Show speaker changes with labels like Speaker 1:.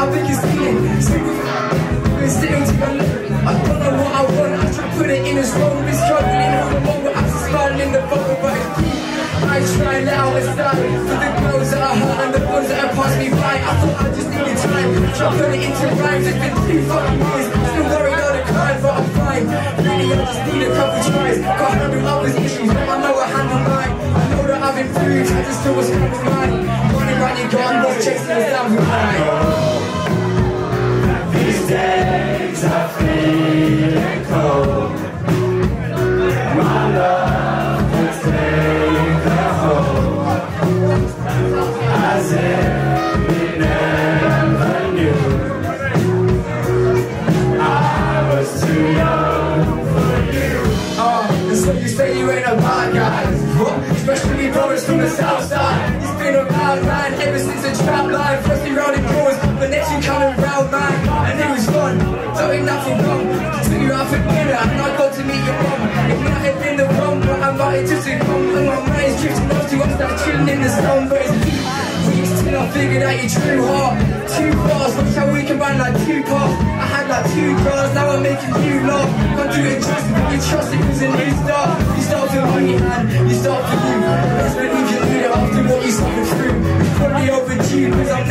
Speaker 1: how big is feeling. Been sitting together. I don't know what I want. I try to put it in as wrong. Been struggling all along, but I'm just smiling in the bottle, but it's cool. I try and let out a sigh for the girls that I hurt and the ones that have passed me by. I thought I just needed time. Try to put it into rhymes. It's been 2 fucking years. Still worried on the crime, but I'm fine. Really, I just need a couple tries. Can't handle others' issues, but I know I handle mine. I know that I've improved. I just know what's coming mine. Running round your garden, just chasing the sound of mine.
Speaker 2: These days are feeling cold. My love has taken a hold, as if we never knew. I was too young for you.
Speaker 1: And so you say you ain't a bad guy. What? Especially brothers from the south side. It's been a bad man ever since the trap line. First you round in doors, but next you coming round, man. And it was fun, so ain't nothing wrong. Took you out for dinner, and I got to meet your mum. It might have been the wrong, but I might have just come. And my mind's drifting off to I start chilling in the sun, but it's deep. Weeks till I figured out your true heart. 2 bars, watch how we can run like 2 parts. I had like 2 cars, now I'm making you laugh. Can't do it just because you trust it, cause a new start. You start for me and you start for you. Best believe you need it after what you suffered through. It's probably overdue, cause I'm